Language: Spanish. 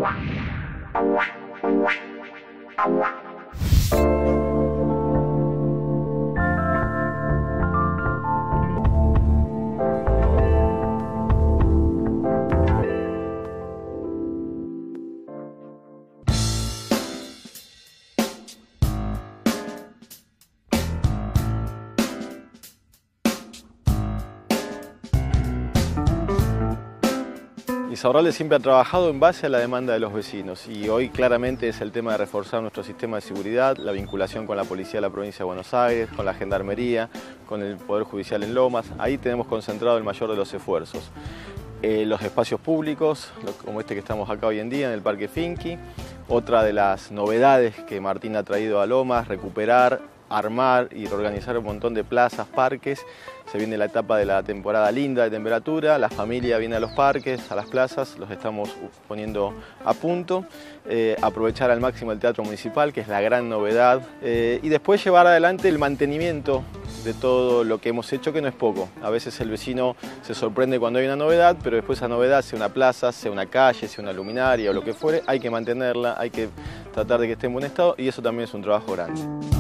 Insaurralde siempre ha trabajado en base a la demanda de los vecinos y hoy claramente es el tema de reforzar nuestro sistema de seguridad, la vinculación con la Policía de la Provincia de Buenos Aires, con la Gendarmería, con el Poder Judicial en Lomas. Ahí tenemos concentrado el mayor de los esfuerzos. Los espacios públicos, como este que estamos acá hoy en día en el Parque Finky. Otra de las novedades que Martín ha traído a Lomas, recuperar, armar y reorganizar un montón de plazas, parques. Se viene la etapa de la temporada linda de temperatura, la familia viene a los parques, a las plazas, los estamos poniendo a punto. Aprovechar al máximo el Teatro Municipal, que es la gran novedad, y después llevar adelante el mantenimiento de todo lo que hemos hecho, que no es poco. A veces el vecino se sorprende cuando hay una novedad, pero después esa novedad, sea una plaza, sea una calle, sea una luminaria o lo que fuere, hay que mantenerla, hay que tratar de que esté en buen estado y eso también es un trabajo grande.